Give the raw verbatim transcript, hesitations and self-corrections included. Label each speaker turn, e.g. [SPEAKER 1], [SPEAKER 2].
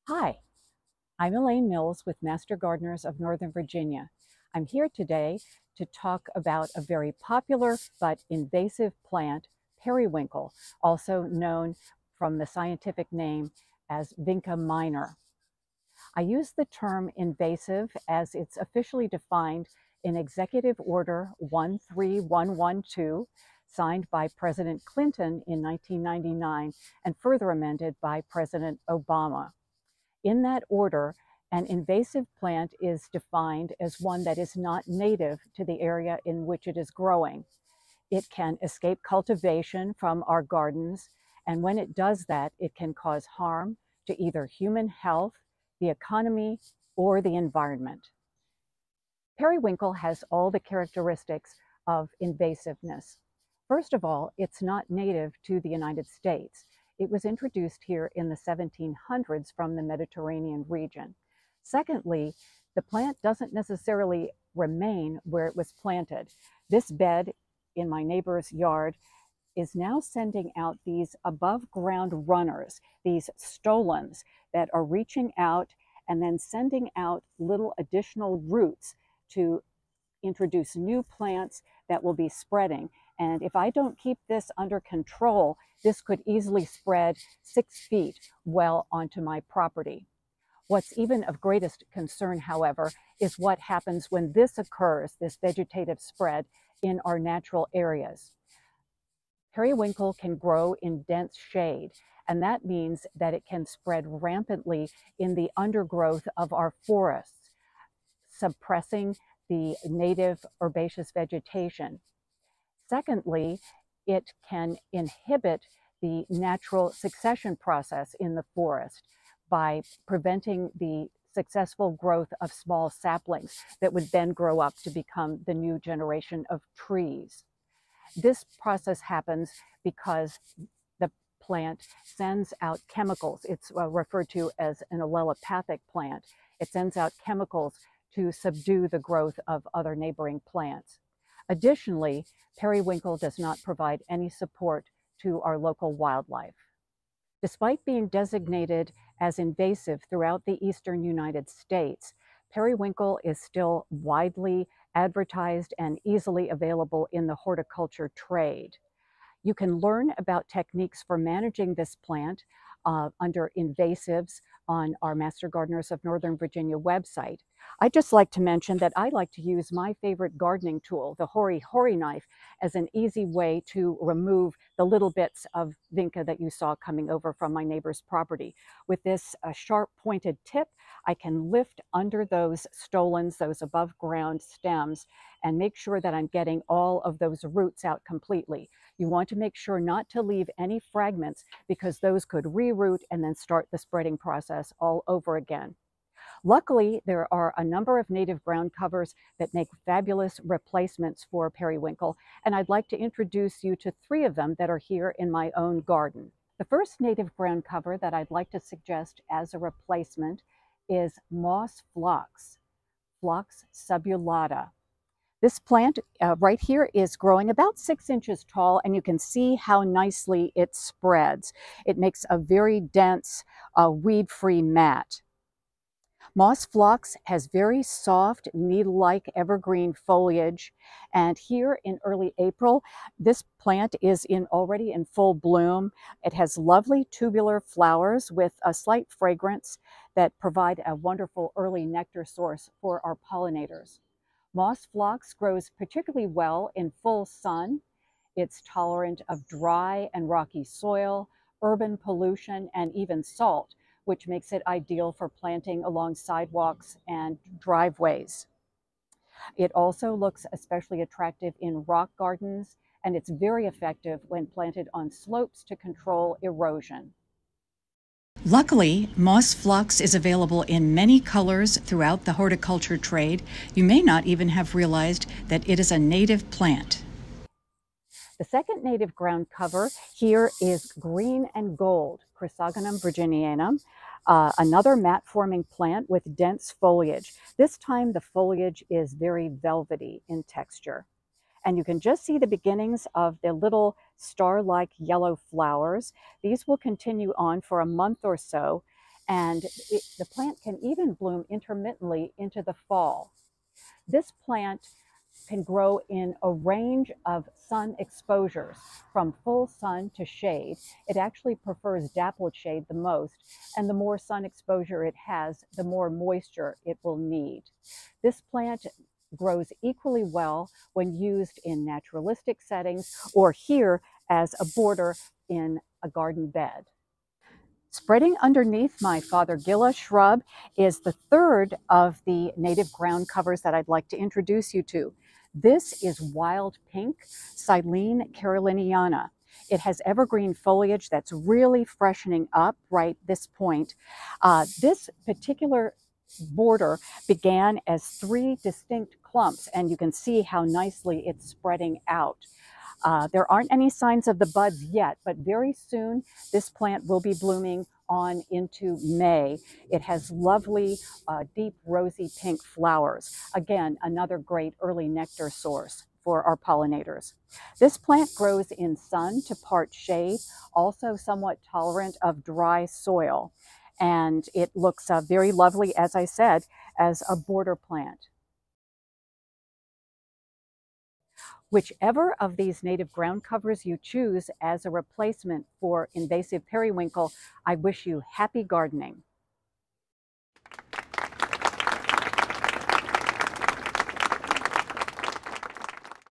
[SPEAKER 1] Hi, I'm Elaine Mills with Master Gardeners of Northern Virginia. I'm here today to talk about a very popular but invasive plant, periwinkle, also known from the scientific name as Vinca minor. I use the term invasive as it's officially defined in Executive Order one three one one two, signed by President Clinton in nineteen ninety-nine and further amended by President Obama. In that order, an invasive plant is defined as one that is not native to the area in which it is growing. It can escape cultivation from our gardens, and when it does that, it can cause harm to either human health, the economy, or the environment. Periwinkle has all the characteristics of invasiveness. First of all, it's not native to the United States. It was introduced here in the seventeen hundreds from the Mediterranean region. Secondly, the plant doesn't necessarily remain where it was planted. This bed in my neighbor's yard is now sending out these above ground runners, these stolons that are reaching out and then sending out little additional roots to introduce new plants that will be spreading. And if I don't keep this under control, this could easily spread six feet well onto my property. What's even of greatest concern, however, is what happens when this occurs, this vegetative spread, in our natural areas. Periwinkle can grow in dense shade, and that means that it can spread rampantly in the undergrowth of our forests, suppressing the native herbaceous vegetation. Secondly, it can inhibit the natural succession process in the forest by preventing the successful growth of small saplings that would then grow up to become the new generation of trees. This process happens because the plant sends out chemicals. It's uh, referred to as an allelopathic plant. It sends out chemicals to subdue the growth of other neighboring plants. Additionally, periwinkle does not provide any support to our local wildlife. Despite being designated as invasive throughout the eastern United States, periwinkle is still widely advertised and easily available in the horticulture trade. You can learn about techniques for managing this plant uh, under invasives on our Master Gardeners of Northern Virginia website. I'd just like to mention that I like to use my favorite gardening tool, the Hori Hori knife, as an easy way to remove the little bits of vinca that you saw coming over from my neighbor's property. With this uh, sharp pointed tip, I can lift under those stolons, those above ground stems, and make sure that I'm getting all of those roots out completely. You want to make sure not to leave any fragments because those could reroot and then start the spreading process all over again. Luckily, there are a number of native ground covers that make fabulous replacements for periwinkle, and I'd like to introduce you to three of them that are here in my own garden. The first native ground cover that I'd like to suggest as a replacement is moss phlox, Flux subulata. This plant uh, right here is growing about six inches tall, and you can see how nicely it spreads. It makes a very dense, uh, weed-free mat. Moss phlox has very soft, needle-like evergreen foliage, and here in early April, this plant is in already in full bloom. It has lovely tubular flowers with a slight fragrance that provide a wonderful early nectar source for our pollinators. Moss phlox grows particularly well in full sun. It's tolerant of dry and rocky soil, urban pollution, and even salt, which makes it ideal for planting along sidewalks and driveways. It also looks especially attractive in rock gardens, and it's very effective when planted on slopes to control erosion.
[SPEAKER 2] Luckily, moss phlox is available in many colors throughout the horticulture trade. You may not even have realized that it is a native plant.
[SPEAKER 1] The second native ground cover here is green and gold, Chrysogenum virginianum, uh, another mat-forming plant with dense foliage. This time the foliage is very velvety in texture. And you can just see the beginnings of the little star-like yellow flowers. These will continue on for a month or so, and it, the plant can even bloom intermittently into the fall. This plant can grow in a range of sun exposures, from full sun to shade. It actually prefers dappled shade the most, and the more sun exposure it has, the more moisture it will need. This plant grows equally well when used in naturalistic settings or here as a border in a garden bed. Spreading underneath my Fothergilla shrub is the third of the native ground covers that I'd like to introduce you to. This is wild pink Silene Caroliniana. It has evergreen foliage that's really freshening up right this point. Uh, this particular border began as three distinct clumps, and you can see how nicely it's spreading out. Uh, there aren't any signs of the buds yet, but very soon this plant will be blooming on into May. It has lovely, uh, deep rosy pink flowers. Again, another great early nectar source for our pollinators. This plant grows in sun to part shade, also somewhat tolerant of dry soil. And it looks uh, very lovely, as I said, as a border plant. Whichever of these native ground covers you choose as a replacement for invasive periwinkle, I wish you happy gardening.